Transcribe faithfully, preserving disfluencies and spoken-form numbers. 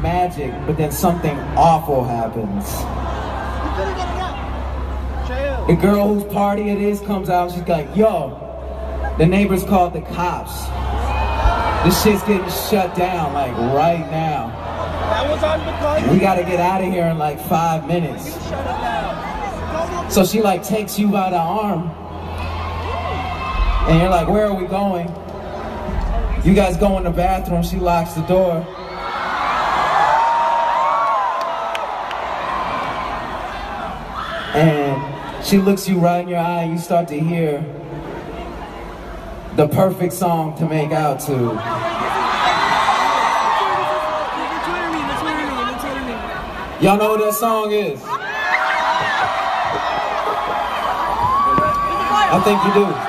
magic, but then something awful happens. The girl whose party it is comes out and she's like, yo, the neighbors called the cops. This shit's getting shut down, like, right now. That was on because We gotta get out of here in like five minutes. shut it down. So she like takes you by the arm. And you're like, where are we going? You guys go in the bathroom, she locks the door. And she looks you right in your eye and you start to hear the perfect song to make out to. Y'all know what that song is? I think you do.